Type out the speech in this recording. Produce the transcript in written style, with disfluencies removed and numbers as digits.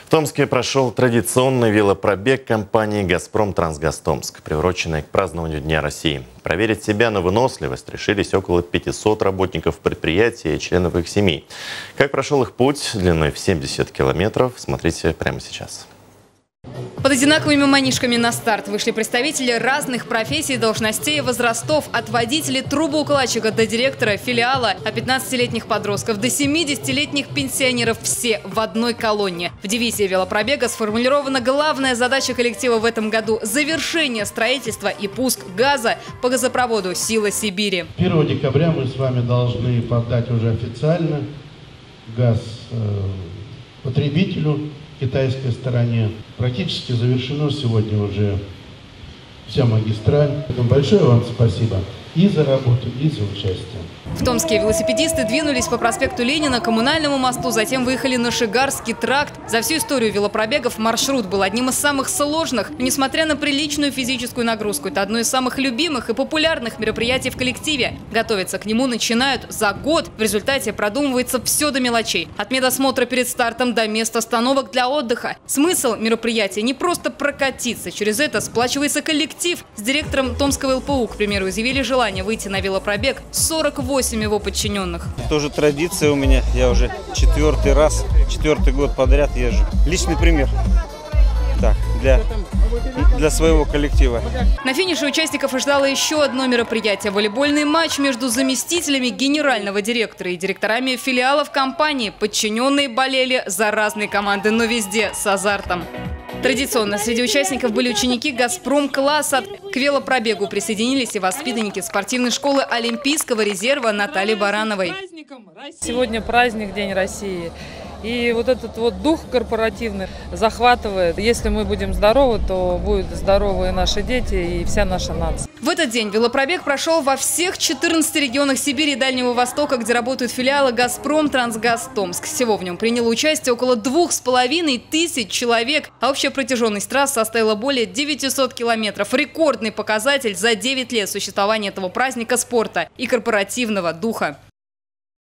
В Томске прошел традиционный велопробег компании «Газпром Трансгаз Томск», приуроченный к празднованию Дня России. Проверить себя на выносливость решились около 500 работников предприятия и членов их семей. Как прошел их путь длиной в 70 километров, смотрите прямо сейчас. Под одинаковыми манишками на старт вышли представители разных профессий и должностей и возрастов. От водителей трубоукладчика до директора филиала, от 15-летних подростков до 70-летних пенсионеров. Все в одной колонне. В девизе велопробега сформулирована главная задача коллектива в этом году – завершение строительства и пуск газа по газопроводу «Сила Сибири». 1 декабря мы с вами должны подать уже официально газ потребителю, китайской стороне. Практически завершено сегодня уже вся магистраль. Большое вам спасибо и за работу, и за участие. В Томске велосипедисты двинулись по проспекту Ленина, Коммунальному мосту, затем выехали на Шигарский тракт. За всю историю велопробегов маршрут был одним из самых сложных. Но несмотря на приличную физическую нагрузку, это одно из самых любимых и популярных мероприятий в коллективе. Готовиться к нему начинают за год. В результате продумывается все до мелочей. От медосмотра перед стартом до мест остановок для отдыха. Смысл мероприятия не просто прокатиться. Через это сплачивается коллектив. С директором Томского ЛПУ, к примеру, изъявили желание выйти на велопробег 48 его подчиненных. Тоже традиция у меня. Я уже четвертый год подряд езжу. Личный пример. Так, для своего коллектива. На финише участников ждало еще одно мероприятие – волейбольный матч между заместителями генерального директора и директорами филиалов компании. Подчиненные болели за разные команды, но везде с азартом. Традиционно среди участников были ученики «Газпром-класса». К велопробегу присоединились и воспитанники спортивной школы Олимпийского резерва Натальи Барановой. Сегодня праздник, День России. И вот этот вот дух корпоративный захватывает. Если мы будем здоровы, то будут здоровы и наши дети, и вся наша нация. В этот день велопробег прошел во всех 14 регионах Сибири и Дальнего Востока, где работают филиалы «Газпром Трансгаз Томск». Всего в нем приняло участие около 2500 человек, а общая протяженность трасс составила более 900 километров. Рекордный показатель за 9 лет существования этого праздника спорта и корпоративного духа.